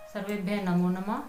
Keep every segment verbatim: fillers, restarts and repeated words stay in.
सर्वेभ्यः नमो नमः।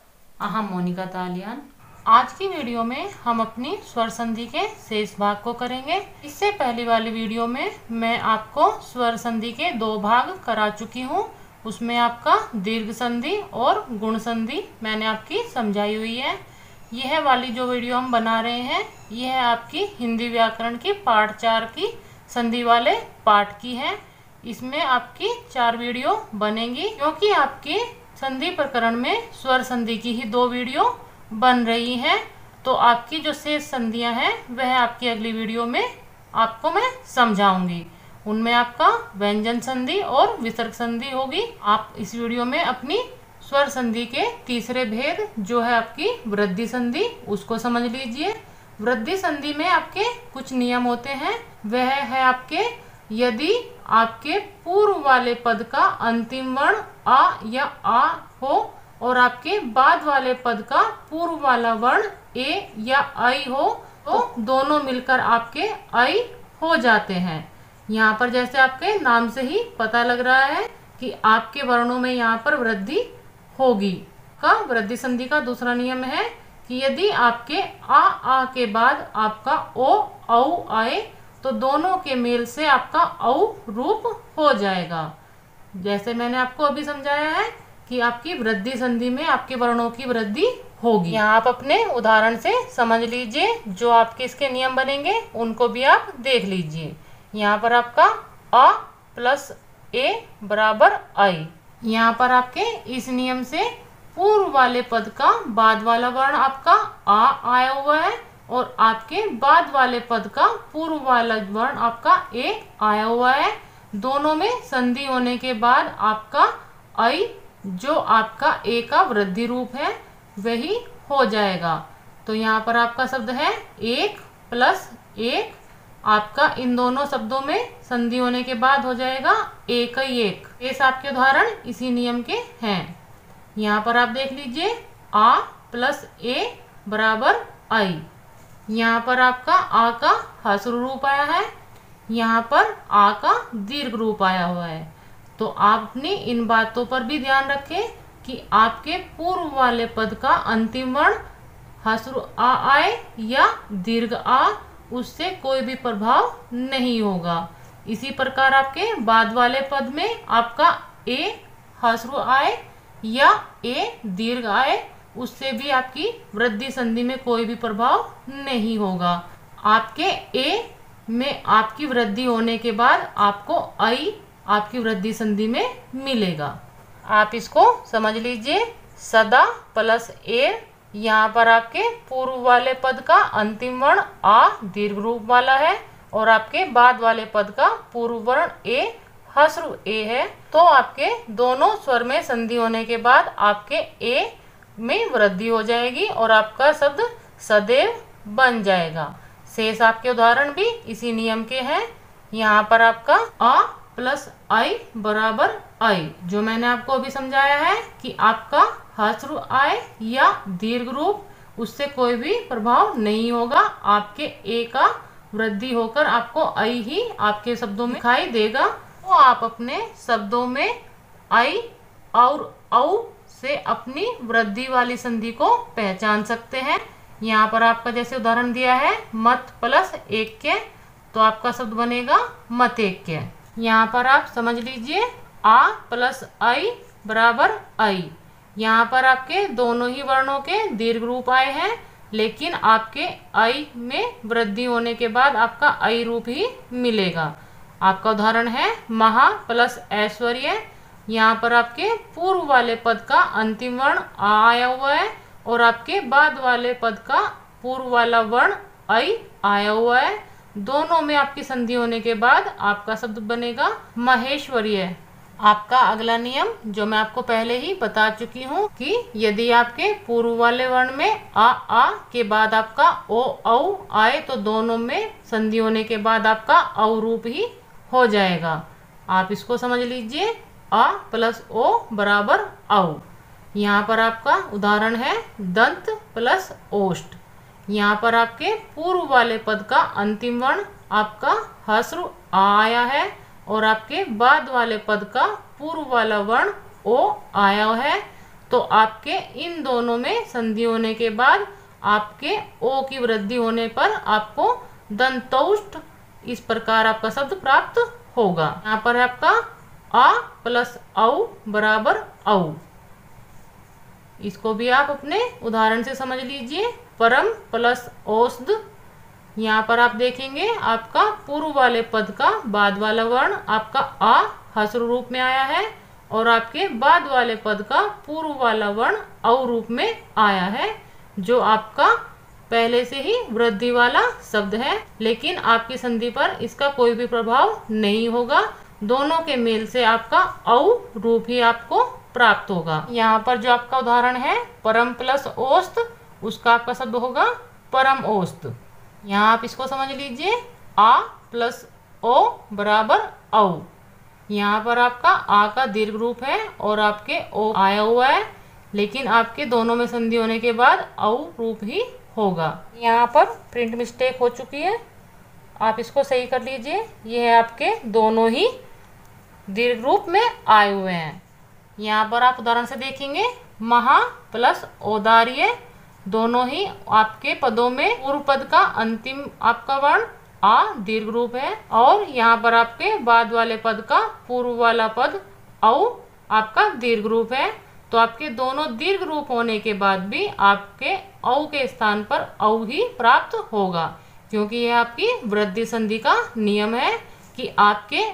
अहम मोनिका तालियान। आज की वीडियो में हम अपनी स्वर संधि के शेष भाग को करेंगे। इससे पहली वाली वीडियो में मैं आपको स्वर संधि के दो भाग करा चुकी हूँ। उसमें आपका दीर्घ संधि और गुण संधि मैंने आपकी समझाई हुई है। यह वाली जो वीडियो हम बना रहे हैं यह आपकी हिंदी व्याकरण की पार्ट चार की संधि वाले पार्ट की है। इसमें आपकी चार वीडियो बनेंगी क्योंकि आपकी संधि प्रकरण में स्वर संधि की ही दो वीडियो बन रही हैं। तो आपकी जो शेष संधियां हैं वह आपकी अगली वीडियो में आपको मैं समझाऊंगी। उनमें आपका व्यंजन संधि और विसर्ग संधि होगी। आप इस वीडियो में अपनी स्वर संधि के तीसरे भेद जो है आपकी वृद्धि संधि उसको समझ लीजिए। वृद्धि संधि में आपके कुछ नियम होते हैं। वह है आपके यदि आपके पूर्व वाले पद का अंतिम वर्ण आ या आ हो और आपके बाद वाले पद का पूर्व वाला वर्ण ए या आई हो तो दोनों मिलकर आपके आई हो जाते हैं। यहाँ पर जैसे आपके नाम से ही पता लग रहा है कि आपके वर्णों में यहाँ पर वृद्धि होगी। का वृद्धि संधि का दूसरा नियम है कि यदि आपके आ आ के बाद आपका ओ औ आए तो दोनों के मेल से आपका औ रूप हो जाएगा। जैसे मैंने आपको अभी समझाया है कि आपकी वृद्धि संधि में आपके वर्णों की वृद्धि होगी। यहाँ आप अपने उदाहरण से समझ लीजिए। जो आपके इसके नियम बनेंगे उनको भी आप देख लीजिए। यहाँ पर आपका अ प्लस ए बराबर आई। यहाँ पर आपके इस नियम से पूर्व वाले पद का बाद वाला वर्ण आपका आ आया हुआ है और आपके बाद वाले पद का पूर्व वाला वर्ण आपका ए आया हुआ है। दोनों में संधि होने के बाद आपका आई जो आपका ए का वृद्धि रूप है वही हो जाएगा। तो यहाँ पर आपका शब्द है एक प्लस एक। आपका इन दोनों शब्दों में संधि होने के बाद हो जाएगा एक ही एक। इस आपके उदाहरण इसी नियम के हैं। यहाँ पर आप देख लीजिए आ प्लस ए बराबर आई। यहाँ पर आपका आ का ह्रस्व रूप आया है, यहाँ पर आ का दीर्घ रूप आया हुआ है। तो आप अपनी इन बातों पर भी ध्यान रखें कि आपके पूर्व वाले पद का अंतिम वर्ण ह्रस्व आ आए या दीर्घ आ, उससे कोई भी प्रभाव नहीं होगा। इसी प्रकार आपके बाद वाले पद में आपका ए ह्रस्व आए या ए दीर्घ आए, उससे भी आपकी वृद्धि संधि में कोई भी प्रभाव नहीं होगा। आपके ए में आपकी वृद्धि होने के बाद आपको आई आपकी वृद्धि संधि में मिलेगा। आप इसको समझ लीजिए। सदा प्लस ए, यहाँ पर आपके पूर्व वाले पद का अंतिम वर्ण आ दीर्घ रूप वाला है और आपके बाद वाले पद का पूर्व वर्ण ए ह्रस्व ए है। तो आपके दोनों स्वर में संधि होने के बाद आपके ए में वृद्धि हो जाएगी और आपका शब्द सदैव बन जाएगा। शेष आपके उदाहरण भी इसी नियम के हैं। यहाँ पर आपका आ प्लस आई बराबर आई, जो मैंने आपको अभी समझाया है कि आपका ह्रस्व आए या दीर्घ रूप, उससे कोई भी प्रभाव नहीं होगा। आपके ए का वृद्धि होकर आपको आई ही आपके शब्दों में दिखाई देगा। तो आप अपने शब्दों में आई और औ से अपनी वृद्धि वाली संधि को पहचान सकते हैं। यहाँ पर आपका जैसे उदाहरण दिया है मत प्लस एक के, तो आपका शब्द बनेगा मत एक के। यहाँ पर आप समझ लीजिए आ प्लस आई बराबर आई। यहाँ पर आपके दोनों ही वर्णों के दीर्घ रूप आए हैं, लेकिन आपके आई में वृद्धि होने के बाद आपका आई रूप ही मिलेगा। आपका उदाहरण है महा प्लस ऐश्वर्य। यहाँ पर आपके पूर्व वाले पद का अंतिम वर्ण आ आया हुआ है और आपके बाद वाले पद का पूर्व वाला वर्ण आई आया हुआ है। दोनों में आपकी संधि होने के बाद आपका शब्द बनेगा महेश्वरीय। आपका अगला नियम जो मैं आपको पहले ही बता चुकी हूँ कि यदि आपके पूर्व वाले वर्ण में आ आ के बाद आपका ओ औ आए तो दोनों में संधि होने के बाद आपका औ रूप ही हो जाएगा। आप इसको समझ लीजिए आ प्लस ओ बराबर औ। यहाँ पर आपका उदाहरण है दंत प्लस ओष्ठ। यहाँ पर आपके पूर्व वाले पद का अंतिम वर्ण आपका ह्रस्व आ आया है और आपके बाद वाले पद का पूर्व वाला वर्ण ओ आया है। तो आपके इन दोनों में संधि होने के बाद आपके ओ की वृद्धि होने पर आपको दंतौष्ठ इस प्रकार आपका शब्द प्राप्त होगा। यहाँ पर आपका आ प्लस औ बराबर औ। इसको भी आप अपने उदाहरण से समझ लीजिए। परम प्लस औषध, यहाँ पर आप देखेंगे आपका पूर्व वाले पद का बाद वाला वर्ण आपका आ हस्र रूप में आया है और आपके बाद वाले पद का पूर्व वाला वर्ण औ रूप में आया है, जो आपका पहले से ही वृद्धि वाला शब्द है, लेकिन आपकी संधि पर इसका कोई भी प्रभाव नहीं होगा। दोनों के मेल से आपका औ रूप ही आपको प्राप्त होगा। यहाँ पर जो आपका उदाहरण है परम प्लस औस्त, उसका आपका शब्द होगा परम औस्त। यहाँ आप इसको समझ लीजिए, आ प्लस ओ बराबर औ। यहाँ पर आपका आ का दीर्घ रूप है और आपके ओ आया हुआ है, लेकिन आपके दोनों में संधि होने के बाद औ रूप ही होगा। यहाँ पर प्रिंट मिस्टेक हो चुकी है, आप इसको सही कर लीजिए। ये है आपके दोनों ही दीर्घ रूप में आए हुए हैं। यहाँ पर आप उदाहरण से देखेंगे महा प्लस औदार्य, दोनों ही आपके पदों में पूर्व पद का अंतिम आपका वर्ण आ दीर्घ रूप है और यहाँ पर आपके बाद वाले पद का पूर्व वाला पद औ आपका दीर्घ रूप है। तो आपके दोनों दीर्घ रूप होने के बाद भी आपके औ के स्थान पर औ ही प्राप्त होगा, क्योंकि यह आपकी वृद्धि संधि का नियम है कि आपके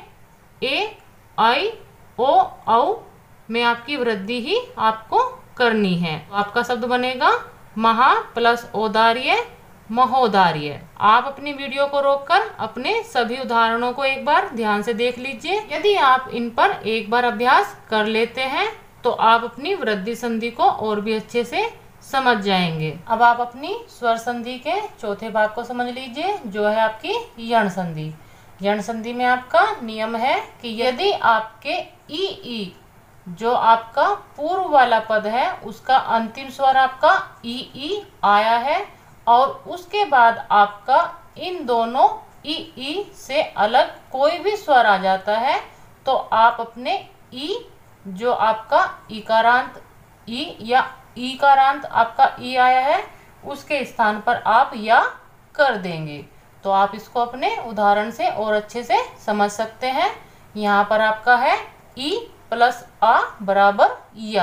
ए आई ओ औ में आपकी वृद्धि ही आपको करनी है। तो आपका शब्द बनेगा महा प्लस औदार्य महोदार्य। आप अपनी वीडियो को रोककर अपने सभी उदाहरणों को एक बार ध्यान से देख लीजिए। यदि आप इन पर एक बार अभ्यास कर लेते हैं तो आप अपनी वृद्धि संधि को और भी अच्छे से समझ जाएंगे। अब आप अपनी स्वर संधि के चौथे भाग को समझ लीजिए, जो है आपकी यण संधि। यण संधि में आपका नियम है कि यदि आपके ई ई जो आपका पूर्व वाला पद है उसका अंतिम स्वर आपका ई ई आया है और उसके बाद आपका इन दोनों ई ई से अलग कोई भी स्वर आ जाता है, तो आप अपने ई जो आपका इकारांत ई या ईकारांत आपका ई आया है उसके स्थान पर आप या कर देंगे। तो आप इसको अपने उदाहरण से और अच्छे से समझ सकते हैं। यहाँ पर आपका है ई प्लस आ बराबर या।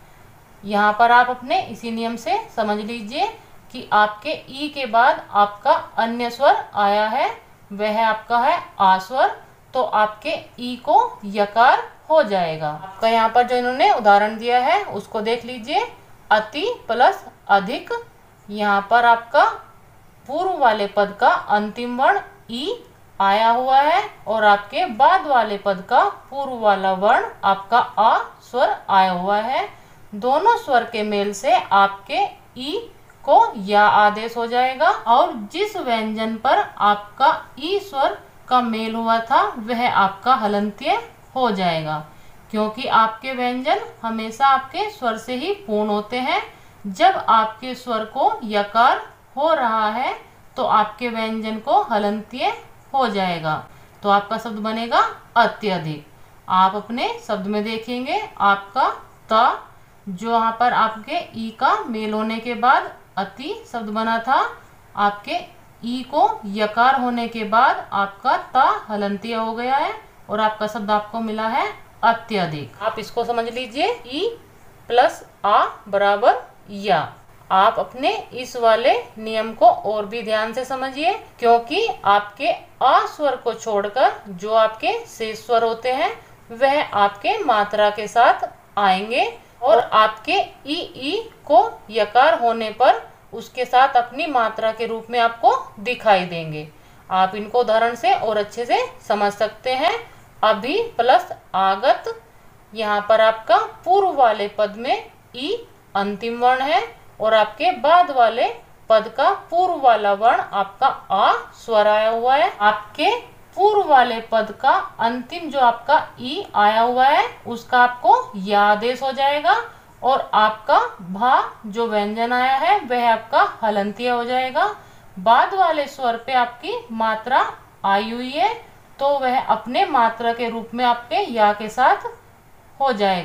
यहाँ पर आप अपने इसी नियम से समझ लीजिए कि आपके ई के बाद आपका अन्य स्वर आया है, वह आपका है आ स्वर, तो आपके ई को यकार हो जाएगा। आपका यहाँ पर जो इन्होंने उदाहरण दिया है उसको देख लीजिए। अति प्लस अधिक, यहाँ पर आपका पूर्व वाले पद का अंतिम वर्ण ई आया हुआ है और आपके बाद वाले पद का पूर्व वाला वर्ण आपका आ स्वर आया हुआ है। दोनों स्वर के मेल से आपके ई को या आदेश हो जाएगा और जिस व्यंजन पर आपका ई स्वर का मेल हुआ था वह आपका हलंत्य हो जाएगा, क्योंकि आपके व्यंजन हमेशा आपके स्वर से ही पूर्ण होते हैं। जब आपके स्वर को यकार हो रहा है तो आपके व्यंजन को हलंत्य हो जाएगा। तो आपका शब्द बनेगा अत्यधिक। आप अपने शब्द में देखेंगे आपका त जो यहाँ पर आपके ई का मेल होने के बाद अति शब्द बना था, आपके ई को यकार होने के बाद आपका ता हलंत्य हो गया है और आपका शब्द आपको मिला है अत्यधिक। आप इसको समझ लीजिए, ई प्लस आ बराबर या। आप अपने इस वाले नियम को और भी ध्यान से समझिए, क्योंकि आपके आ स्वर को छोड़कर जो आपके शेष स्वर होते हैं वह आपके मात्रा के साथ आएंगे और आपके ई ई को यकार होने पर उसके साथ अपनी मात्रा के रूप में आपको दिखाई देंगे। आप इनको उदाहरण से और अच्छे से समझ सकते हैं। अभी प्लस आगत, यहाँ पर आपका पूर्व वाले पद में ई अंतिम वर्ण है और आपके बाद वाले पद का पूर्व वाला वर्ण आपका आ स्वर आया हुआ है। आपके पूर्व वाले पद का अंतिम जो आपका ई आया हुआ है उसका आपको या आदेश हो जाएगा और आपका भा जो व्यंजन आया है वह आपका हलंत्य हो जाएगा। बाद वाले स्वर पे आपकी मात्रा आई हुई है तो वह अपने मात्रा के रूप में आपके या के साथ हो जाएगा।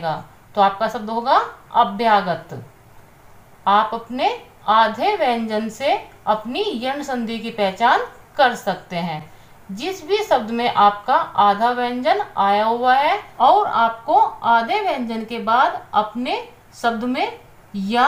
तो आपका शब्द होगा अभ्यागत। आप अपने आधे व्यंजन से अपनी यण संधि की पहचान कर सकते हैं। जिस भी शब्द में आपका आधा व्यंजन आया हुआ है और आपको आधे व्यंजन के बाद अपने शब्द में या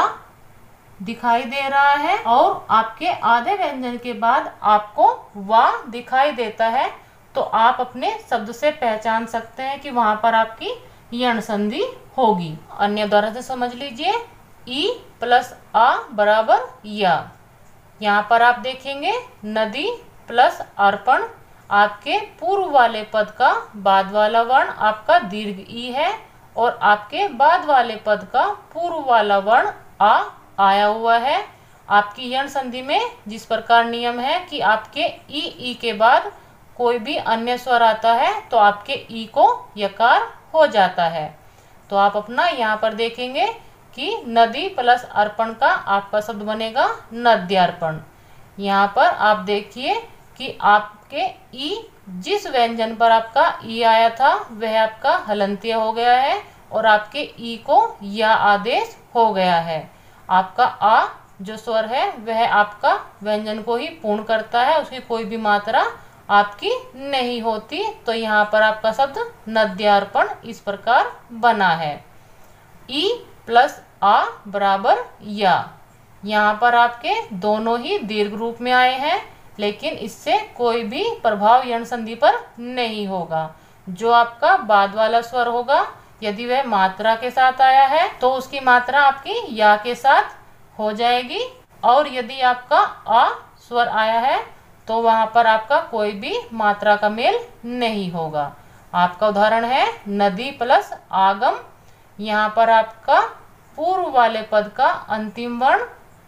दिखाई दे रहा है और आपके आधे व्यंजन के बाद आपको वा दिखाई देता है, तो आप अपने शब्द से पहचान सकते हैं कि वहां पर आपकी यण संधि होगी। अन्य उदाहरण से समझ लीजिए, ई प्लस आ बराबर या। यहाँ पर आप देखेंगे नदी प्लस अर्पण, आपके पूर्व वाले पद का बाद वाला वर्ण आपका दीर्घ ई है और आपके बाद वाले पद का पूर्व वाला वर्ण आ आया हुआ है। आपकी यण संधि में जिस प्रकार नियम है कि आपके ई ई के बाद कोई भी अन्य स्वर आता है तो आपके ई को यकार हो जाता है। तो आप अपना यहाँ पर देखेंगे कि नदी प्लस अर्पण का आपका शब्द बनेगा नद्यार्पण। यहाँ पर आप देखिए कि आपके ई जिस व्यंजन पर आपका ई आया था वह आपका हलंत्य हो गया है और आपके ई को या आदेश हो गया है। आपका आ जो स्वर है वह आपका व्यंजन को ही पूर्ण करता है, उसकी कोई भी मात्रा आपकी नहीं होती। तो यहाँ पर आपका शब्द नद्यार्पण इस प्रकार बना है। ई प्लस आ बराबर या। यहाँ पर आपके दोनों ही दीर्घ रूप में आए हैं, लेकिन इससे कोई भी प्रभाव यण संधि पर नहीं होगा। जो आपका बाद वाला स्वर होगा यदि वह मात्रा के साथ आया है तो उसकी मात्रा आपकी या के साथ हो जाएगी, और यदि आपका आ स्वर आया है तो वहां पर आपका कोई भी मात्रा का मेल नहीं होगा। आपका उदाहरण है नदी प्लस आगम। यहाँ पर आपका पूर्व वाले पद का अंतिम वर्ण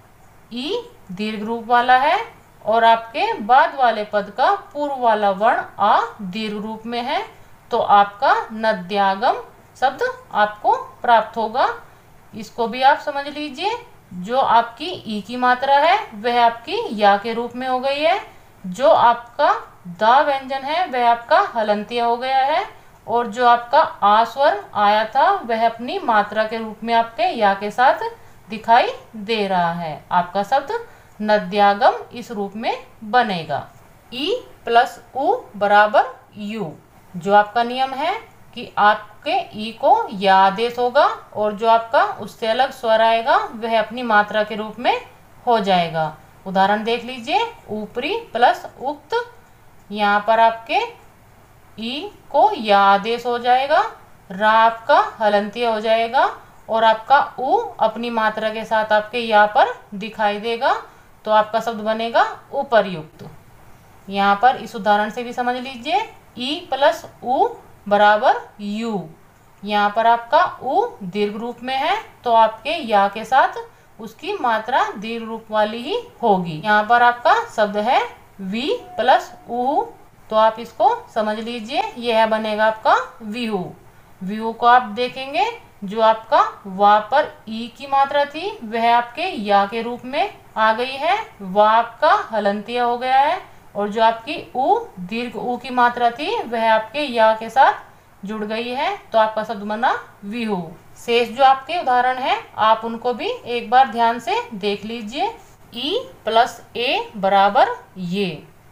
ई दीर्घ रूप वाला है और आपके बाद वाले पद का पूर्व वाला वर्ण आ दीर्घ रूप में है, तो आपका नद्यागम शब्द आपको प्राप्त होगा। इसको भी आप समझ लीजिए, जो आपकी ई की मात्रा है वह आपकी या के रूप में हो गई है, जो आपका दा व्यंजन है वह आपका हलंत्य हो गया है और जो आपका आ स्वर आया था वह अपनी मात्रा के रूप में आपके या के साथ दिखाई दे रहा है। आपका शब्द नद्यागम इस रूप में बनेगा। ई प्लस उ बराबर यू। जो आपका नियम है कि आपके ई को या आदेश होगा और जो आपका उससे अलग स्वर आएगा वह अपनी मात्रा के रूप में हो जाएगा। उदाहरण देख लीजिए, ऊपरी प्लस उक्त। यहाँ पर आपके ई को या आदेश हो जाएगा, रा आपका हलंत्य हो जाएगा और आपका उ अपनी मात्रा के साथ आपके या पर दिखाई देगा, तो आपका शब्द बनेगा उपर्युक्त। यहाँ पर इस उदाहरण से भी समझ लीजिए, ई प्लस उ बराबर यू। यहाँ पर आपका उ दीर्घ रूप में है तो आपके या के साथ उसकी मात्रा दीर्घ रूप वाली ही होगी। यहाँ पर आपका शब्द है वी प्लस उ, तो आप इसको समझ लीजिए, यह बनेगा आपका विहु। विहु को आप देखेंगे, जो आपका वा पर ई की मात्रा थी वह आपके या के रूप में आ गई है, वा आपका हलंत्य हो गया है और जो आपकी उ दीर्घ उ की मात्रा थी वह आपके या के साथ जुड़ गई है, तो आपका शब्द बना विहु। शेष जो आपके उदाहरण हैं आप उनको भी एक बार ध्यान से देख लीजिए। ई प्लस ए बराबर ये।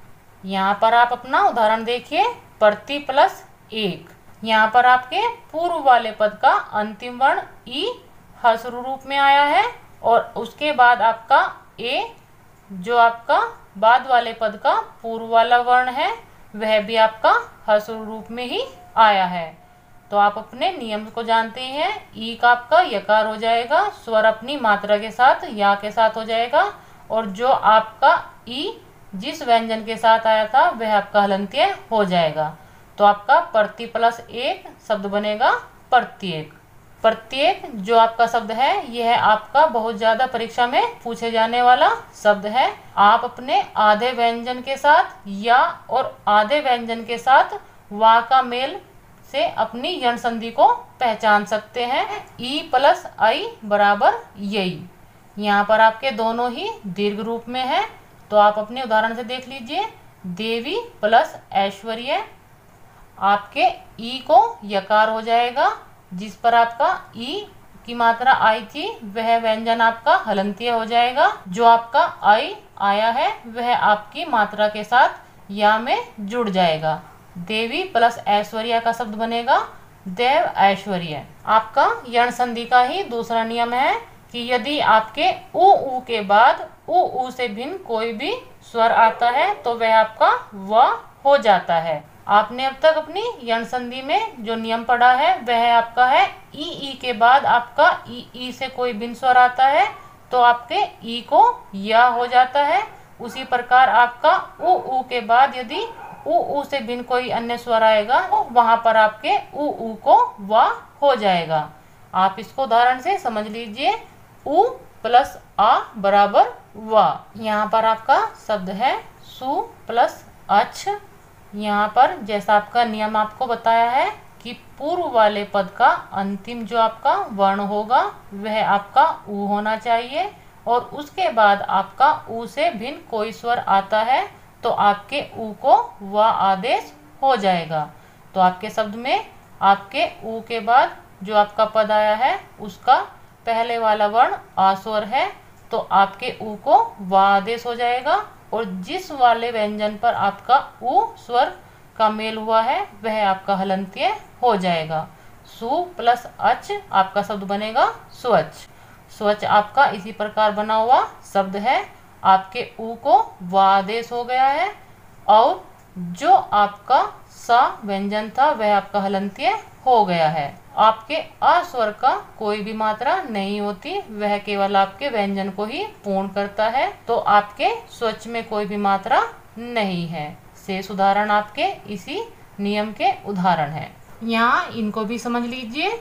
यहाँ पर आप अपना उदाहरण देखिए, प्रति प्लस एक। यहाँ पर आपके पूर्व वाले पद का अंतिम वर्ण ई हस्र रूप में आया है और उसके बाद आपका ए जो आपका बाद वाले पद का पूर्व वाला वर्ण है वह भी आपका हस्र रूप में ही आया है। तो आप अपने नियम को जानते हैं, ई का आपका यकार हो जाएगा, स्वर अपनी मात्रा के साथ या के साथ हो जाएगा और जो आपका ई जिस व्यंजन के साथ आया था वह आपका हलंत्य हो जाएगा। तो आपका प्रति प्लस एक शब्द बनेगा प्रत्येक। प्रत्येक जो आपका शब्द है यह आपका बहुत ज्यादा परीक्षा में पूछे जाने वाला शब्द है। आप अपने आधे व्यंजन के साथ या और आधे व्यंजन के साथ वा का मेल से अपनी यण संधि को पहचान सकते हैं। ई प्लस आई बराबर यही। यहाँ पर आपके दोनों ही दीर्घ रूप में है, तो आप अपने उदाहरण से देख लीजिए, देवी प्लस ऐश्वर्य। आपके ई को यकार हो जाएगा जिस पर आपका ई की मात्रा आई थी वह व्यंजन आपका हलंतीय हो जाएगा। जो आपका आई आया है वह आपकी मात्रा के साथ या में जुड़ जाएगा। देवी प्लस ऐश्वर्या का शब्द बनेगा देव ऐश्वर्य। आपका यण संधि का ही दूसरा नियम है कि यदि आपके उ उ के बाद उ उ से भिन्न कोई भी स्वर आता है तो वह आपका व हो जाता है। आपने अब तक अपनी यण संधि में जो नियम पढ़ा है वह आपका है ई ई के बाद आपका ई ई से कोई भिन्न स्वर आता है तो आपके ई को या हो जाता है। उसी प्रकार आपका उ उ के बाद यदि उ उ से भिन्न कोई अन्य स्वर आएगा तो वहां पर आपके उ उ को वा हो जाएगा। आप इसको उदाहरण से समझ लीजिए। उ प्लस आ बराबर वा। यहाँ पर आपका शब्द है सु प्लस अच। यहाँ पर जैसा आपका नियम आपको बताया है कि पूर्व वाले पद का अंतिम जो आपका वर्ण होगा वह आपका उ होना चाहिए और उसके बाद आपका उ से भिन्न कोई स्वर आता है तो आपके उ को व आदेश हो जाएगा। तो आपके शब्द में आपके उ के बाद जो आपका पद आया है उसका पहले वाला वर्ण आ स्वर है तो आपके उ को व आदेश हो जाएगा और जिस वाले व्यंजन पर आपका उ स्वर का मेल हुआ है वह आपका हलंतीय हो जाएगा। सु प्लस अच आपका शब्द बनेगा स्वच्छ। स्वच्छ आपका इसी प्रकार बना हुआ शब्द है। आपके उ को व आदेश हो गया है और जो आपका सा व्यंजन था वह आपका हलंतीय हो गया है। आपके अ स्वर का कोई भी मात्रा नहीं होती, वह केवल आपके व्यंजन को ही पूर्ण करता है। तो आपके स्वच्छ में कोई भी मात्रा नहीं है। शेष उदाहरण आपके इसी नियम के उदाहरण है। यहाँ इनको भी समझ लीजिए।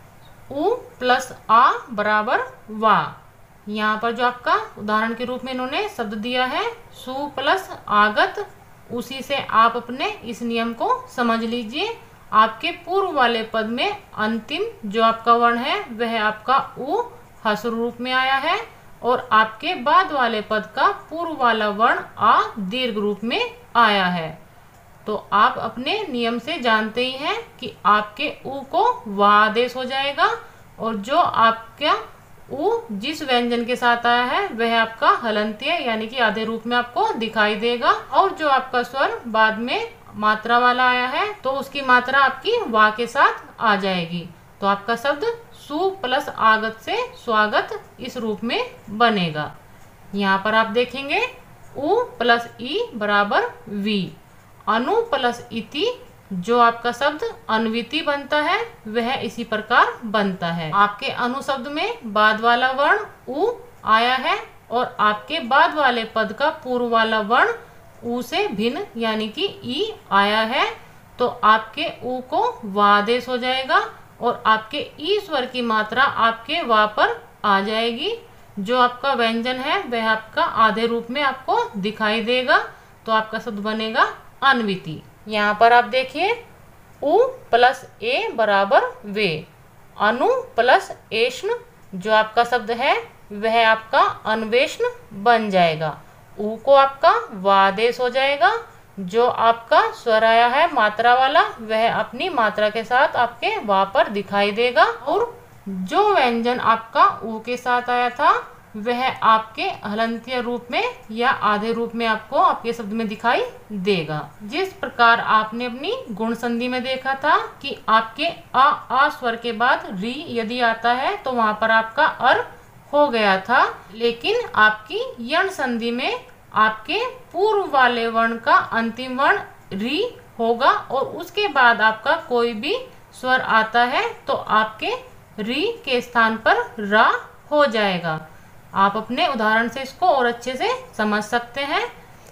उ प्लस आ बराबर वा। यहाँ पर जो आपका उदाहरण के रूप में इन्होंने शब्द दिया है सु प्लस आगत, उसी से आप अपने इस नियम को समझ लीजिए। आपके पूर्व वाले पद में अंतिम जो आपका वर्ण है वह आपका उ हस्र रूप में आया है और आपके बाद वाले पद का पूर्व वाला वर्ण आ दीर्घ रूप में आया है। तो आप अपने नियम से जानते ही हैं कि आपके उ को व आदेश हो जाएगा और जो आपका उ जिस व्यंजन के साथ आया है वह आपका हलंतीय यानी कि आधे रूप में आपको दिखाई देगा और जो आपका स्वर बाद में मात्रा वाला आया है तो उसकी मात्रा आपकी वा के साथ आ जाएगी। तो आपका शब्द सु प्लस आगत से स्वागत इस रूप में बनेगा। यहाँ पर आप देखेंगे उ प्लस ई बराबर वी। अनु प्लस इति जो आपका शब्द अन्विति बनता है वह इसी प्रकार बनता है। आपके अनु शब्द में बाद वाला वर्ण उ आया है और आपके बाद वाले पद का पूर्व वाला वर्ण उ से भिन्न यानी कि ई आया है तो आपके उ को व आदेश हो जाएगा और आपके ई स्वर की मात्रा आपके वा पर आ जाएगी। जो आपका व्यंजन है वह आपका आधे रूप में आपको दिखाई देगा। तो आपका शब्द बनेगा अन्विति। यहाँ पर आप देखिए उ प्लस ए बराबर वे। अनु प्लस एष्ण जो आपका शब्द है वह आपका अन्वेषण बन जाएगा। उ को आपका व आदेश हो जाएगा। जो आपका स्वर आया है मात्रा वाला वह अपनी मात्रा के साथ आपके वा पर दिखाई देगा और जो व्यंजन आपका उ के साथ आया था वह आपके हलंतीय रूप में या आधे रूप में आपको आपके शब्द में दिखाई देगा। जिस प्रकार आपने अपनी गुण संधि में देखा था कि आपके आ आ स्वर के बाद री यदि आता है तो वहां पर आपका अर हो गया था, लेकिन आपकी यण संधि में आपके पूर्व वाले वर्ण का अंतिम वर्ण री होगा और उसके बाद आपका कोई भी स्वर आता है तो आपके री के स्थान पर रा हो जाएगा। आप अपने उदाहरण से इसको और अच्छे से समझ सकते हैं।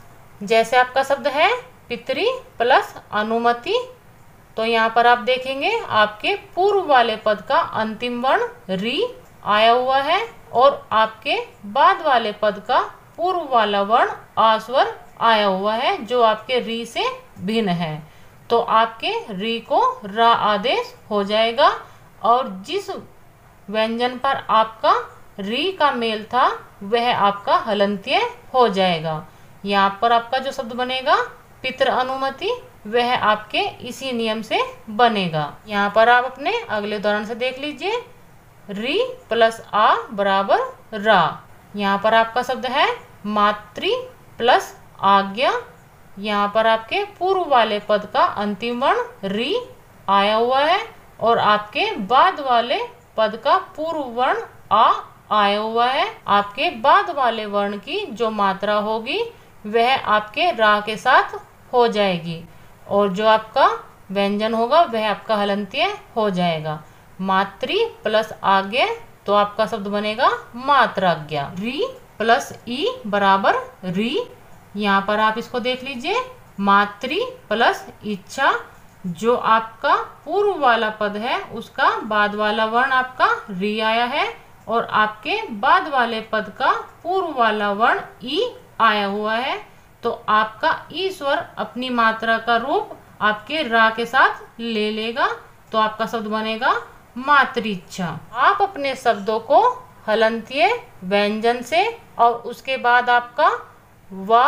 जैसे आपका शब्द है पितरी प्लस अनुमति, तो यहाँ पर आप देखेंगे आपके पूर्व वाले पद का अंतिम वर्ण री आया हुआ है और आपके बाद वाले पद का पूर्व वाला वर्ण आ स्वर आया हुआ है जो आपके री से भिन्न है। तो आपके री को रा आदेश हो जाएगा और जिस व्यंजन पर आपका री का मेल था वह आपका हलंतीय हो जाएगा। यहाँ पर आपका जो शब्द बनेगा पितृ अनुमति, वह आपके इसी नियम से बनेगा। यहाँ पर आप अपने अगले उदाहरण से देख लीजिए, री प्लस आ बराबर रा। यहाँ पर आपका शब्द है मातृ प्लस आज्ञा। यहाँ पर आपके पूर्व वाले पद का अंतिम वर्ण री आया हुआ है और आपके बाद वाले पद का पूर्व वर्ण आ आया हुआ है। आपके बाद वाले वर्ण की जो मात्रा होगी वह आपके रा के साथ हो जाएगी और जो आपका व्यंजन होगा वह आपका हलंत्य हो जाएगा। मातृ प्लस आज्ञा, तो आपका शब्द बनेगा मात्राज्ञा। री प्लस ई बराबर री। यहाँ पर आप इसको देख लीजिए, मातृ प्लस इच्छा, जो आपका पूर्व वाला पद है उसका बाद वाला वर्ण आपका री आया है और आपके बाद वाले पद का पूर्व वाला वर्ण ई आया हुआ है। तो आपका ई स्वर अपनी मात्रा का रूप आपके रा के साथ ले लेगा, तो आपका शब्द बनेगा मातृइच्छा। आप अपने शब्दों को हलंत्य व्यंजन से और उसके बाद आपका वा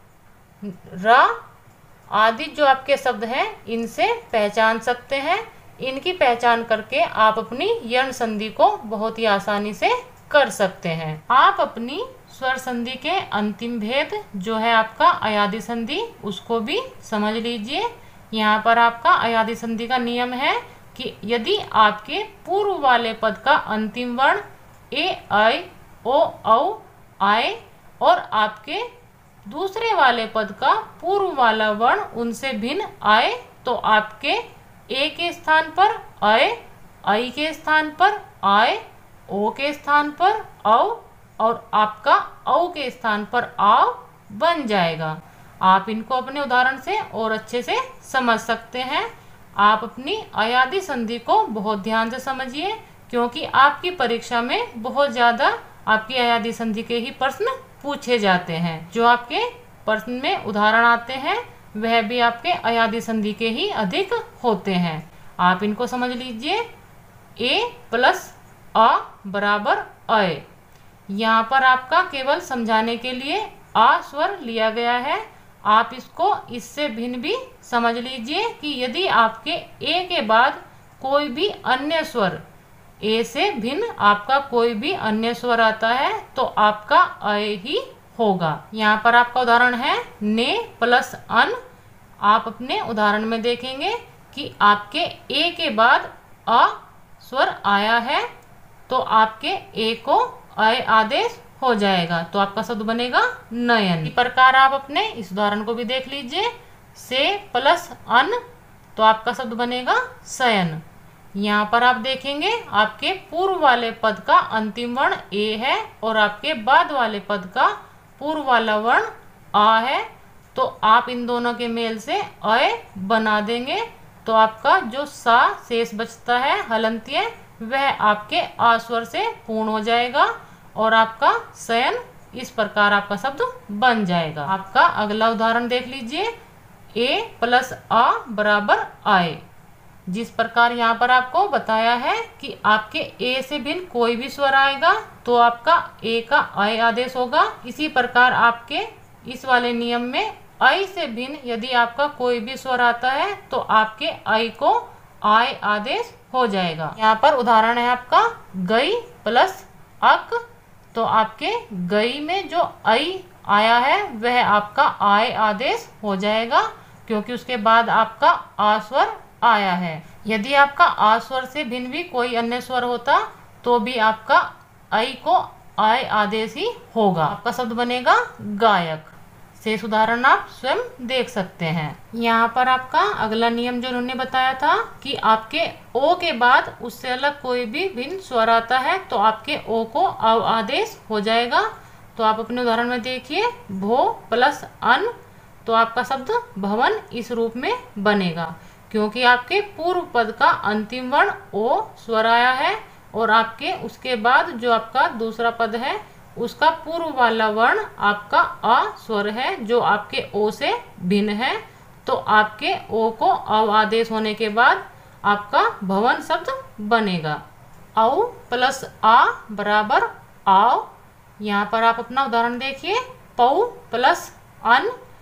रा आदि जो आपके शब्द हैं इनसे पहचान सकते हैं। इनकी पहचान करके आप अपनी यण संधि को बहुत ही आसानी से कर सकते हैं। आप अपनी स्वर संधि के अंतिम भेद जो है आपका अयादि संधि, उसको भी समझ लीजिए। यहाँ पर आपका अयादि संधि का नियम है कि यदि आपके पूर्व वाले पद का अंतिम वर्ण ए आई ओ औ आए और आपके दूसरे वाले पद का पूर्व वाला वर्ण उनसे भिन्न आए, तो आपके ए के स्थान पर आए, आई के स्थान पर आए, ओ के स्थान पर औ और आपका औ के स्थान पर आओ बन जाएगा। आप इनको अपने उदाहरण से और अच्छे से समझ सकते हैं। आप अपनी अयादि संधि को बहुत ध्यान से समझिए, क्योंकि आपकी परीक्षा में बहुत ज़्यादा आपकी अयादि संधि के ही प्रश्न पूछे जाते हैं। जो आपके प्रश्न में उदाहरण आते हैं वह भी आपके अयादि संधि के ही अधिक होते हैं। आप इनको समझ लीजिए। ए प्लस आ बराबर अय, यहाँ पर आपका केवल समझाने के लिए आ स्वर लिया गया है। आप इसको इससे भिन्न भी समझ लीजिए कि यदि आपके ए के बाद कोई भी अन्य स्वर, ए से भिन्न आपका कोई भी अन्य स्वर आता है तो आपका अय ही होगा। यहाँ पर आपका उदाहरण है ने प्लस अन। आप अपने उदाहरण में देखेंगे कि आपके ए के बाद अ स्वर आया है तो आपके ए को अय आदेश हो जाएगा, तो आपका शब्द बनेगा नयन। इस प्रकार आप अपने इस उदाहरण को भी देख लीजिए। से प्लस अन, तो आपका शब्द बनेगा शयन। यहाँ पर आप देखेंगे आपके पूर्व वाले पद का अंतिम वर्ण ए है और आपके बाद वाले पद का पूर्व वाला वर्ण आ है, तो आप इन दोनों के मेल से अय बना देंगे, तो आपका जो सा शेष बचता है हलंत्य वह आपके आ स्वर से पूर्ण हो जाएगा और आपका शयन इस प्रकार आपका शब्द बन जाएगा। आपका अगला उदाहरण देख लीजिए। ए प्लस आ बराबर आए। जिस प्रकार यहाँ पर आपको बताया है कि आपके ए से भिन्न कोई भी स्वर आएगा तो आपका ए का आय आदेश होगा, इसी प्रकार आपके इस वाले नियम में आई से भिन्न यदि आपका कोई भी स्वर आता है तो आपके आई को आय आदेश हो जाएगा। यहाँ पर उदाहरण है आपका गई प्लस अक, तो आपके गई में जो आई आया है वह आपका आय आदेश हो जाएगा, क्योंकि उसके बाद आपका आ स्वर आया है। यदि आपका आ स्वर से भिन्न भी कोई अन्य स्वर होता तो भी आपका आई को आय आदेश ही होगा। आपका शब्द बनेगा गायक। शेष उदाहरण आप स्वयं देख सकते हैं। यहाँ पर आपका अगला नियम जो उन्होंने बताया था कि आपके ओ के बाद उससे अलग कोई भी भिन्न स्वर आता है तो आपके ओ को अव आदेश हो जाएगा। तो आप अपने उदाहरण में देखिए भो प्लस अन, तो आपका शब्द भवन इस रूप में बनेगा, क्योंकि आपके पूर्व पद का अंतिम वर्ण ओ स्वर आया है और आपके उसके बाद जो आपका दूसरा पद है उसका पूर्व वाला वर्ण आपका अ स्वर है जो आपके ओ से भिन्न है, तो आपके ओ को अव आदेश होने के बाद आपका भवन शब्द बनेगा। औ प्लस आ बराबर आओ। यहाँ पर आप अपना उदाहरण देखिए। पौ प्लस अन,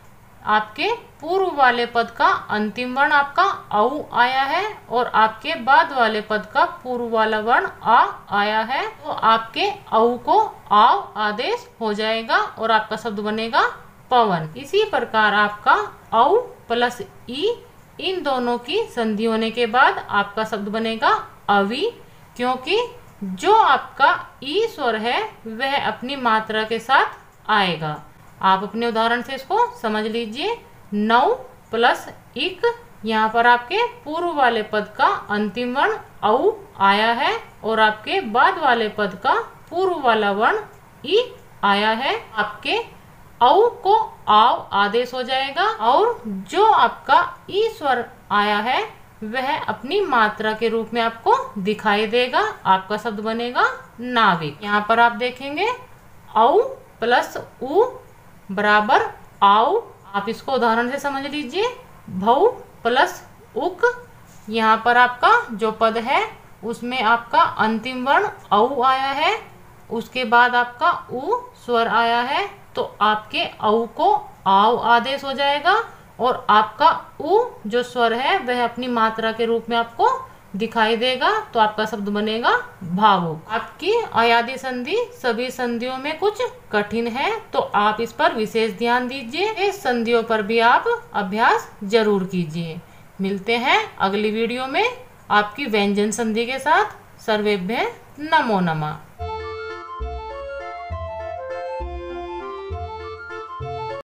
आपके पूर्व वाले पद का अंतिम वर्ण आपका औ आया है और आपके बाद वाले पद का पूर्व वाला वर्ण आ आया है, तो आपके औ को आव आदेश हो जाएगा और आपका शब्द बनेगा पवन। इसी प्रकार आपका औ प्लस ई, इन दोनों की संधि होने के बाद आपका शब्द बनेगा अवि, क्योंकि जो आपका ई स्वर है वह अपनी मात्रा के साथ आएगा। आप अपने उदाहरण से इसको समझ लीजिए। नौ प्लस इक, यहाँ पर आपके पूर्व वाले पद का अंतिम वर्ण औ आया है और आपके बाद वाले पद का पूर्व वाला वर्ण ई आया है। आपके औ को आव आदेश हो जाएगा और जो आपका ई स्वर आया है वह अपनी मात्रा के रूप में आपको दिखाई देगा। आपका शब्द बनेगा नाविक। यहाँ पर आप देखेंगे औ प्लस उ बराबर आओ। आप इसको उदाहरण से समझ लीजिए। भौ प्लस उक, यहाँ पर आपका जो पद है उसमें आपका अंतिम वर्ण औ आया है, उसके बाद आपका उ स्वर आया है, तो आपके औ को आव आदेश हो जाएगा और आपका उ जो स्वर है वह अपनी मात्रा के रूप में आपको दिखाई देगा, तो आपका शब्द बनेगा भावुक। आपकी अयादी संधि सभी संधियों में कुछ कठिन है, तो आप इस पर विशेष ध्यान दीजिए। इस संधियों पर भी आप अभ्यास जरूर कीजिए। मिलते हैं अगली वीडियो में आपकी व्यंजन संधि के साथ। सर्वेभ्य नमो नमः।